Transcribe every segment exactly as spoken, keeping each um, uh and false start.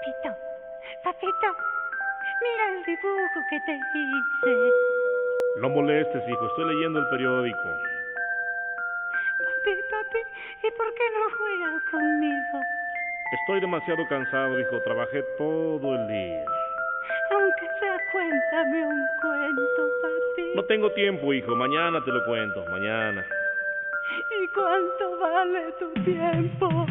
Papito, papito, mira el dibujo que te hice. No molestes, hijo, estoy leyendo el periódico. Papi, papi, ¿y por qué no juegas conmigo? Estoy demasiado cansado, hijo, trabajé todo el día. Aunque sea, cuéntame un cuento, papi. No tengo tiempo, hijo, mañana te lo cuento, mañana. ¿Y cuánto vale tu tiempo?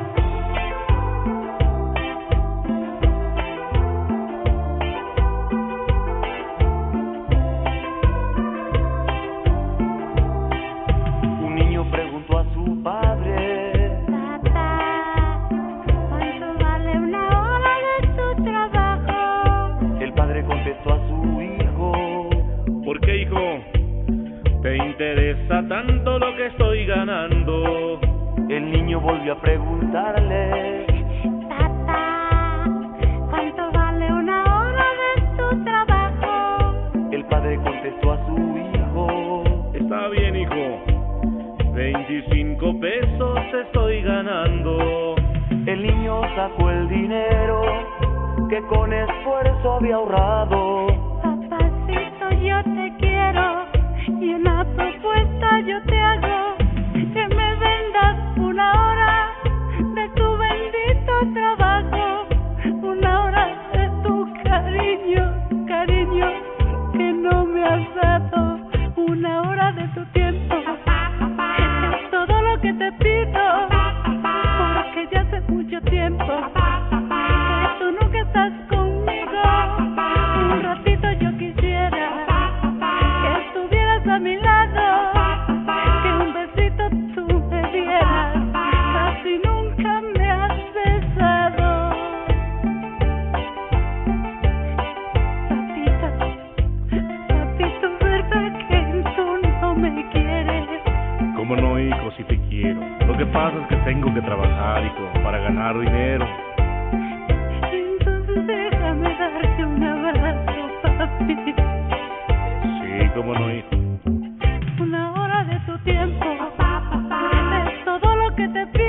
Un niño preguntó a su padre: Papá, ¿cuánto vale una hora de tu trabajo? El padre contestó a su hijo: ¿Por qué, hijo? ¿Te interesa tanto lo que estoy ganando? El niño volvió a preguntarle: Papá, ¿cuánto vale una hora de tu trabajo? El padre contestó a su hijo: Está bien, hijo, veinticinco pesos estoy ganando. El niño sacó el dinero que con esfuerzo había ahorrado. Papacito, yo te quiero y una propuesta yo te hago: que me vendas una hora de tu bendito trabajo, una hora de tu cariño, cariño que no me has dado, una hora de tu tiempo. Es todo lo que te pido, porque ya hace mucho tiempo que tú nunca estás conmigo. Un ratito yo quisiera que estuvieras a mi lado, que un besito tú me dieras, casi nunca me has besado. Papito, papito, ¿verdad que tú no me quieres? ¿Cómo no, hijo, si te quiero? Lo que pasa es que tengo que trabajar, hijo, para ganar dinero. Entonces déjame darte un abrazo, papi. Sí, cómo no, hijo. Una hora de tu tiempo es todo lo que te pido.